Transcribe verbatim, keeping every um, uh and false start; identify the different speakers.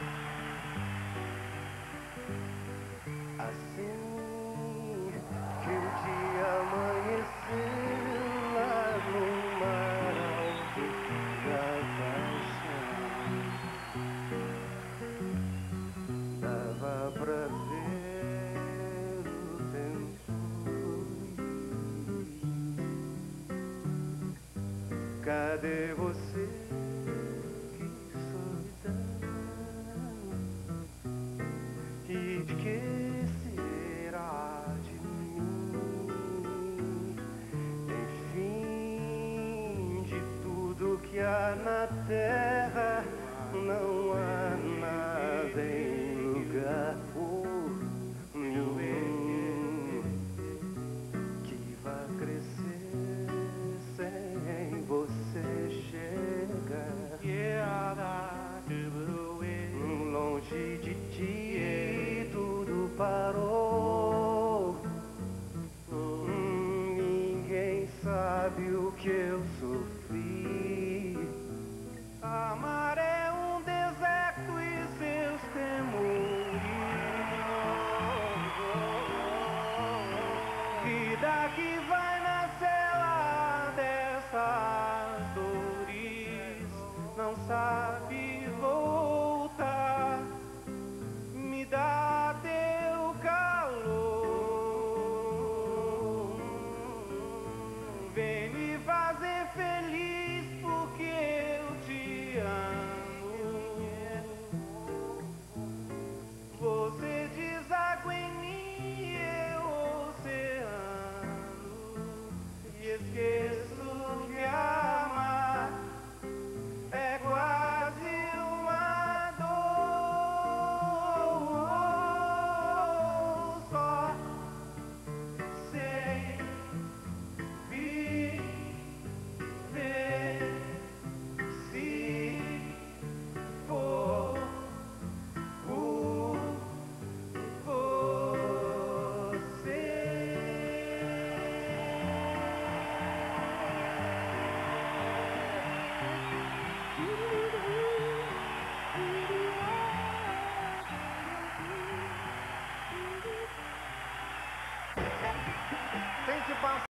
Speaker 1: Assim que o dia amanhecer lá no mar alto da paixão, dava pra ver o tempo fluir. Cadê você? Que solidão! E de que será de mim? Enfim, de tudo que há na terra, não há nada em lugar nenhum que vá crescer sem você chegar. Longe de ti tudo parou. Ninguém sabe o que eu sofri. Amar é um deserto e seus temores. Vida que vai nascer lá dessas dores, não sabe voltar. Me dá teu calor, vem me fazer feliz porque eu te amo. Você deságua em mim, eu oceano, e esqueço que amar é quase uma dor. Só sei viver se for por você. Tem que passar.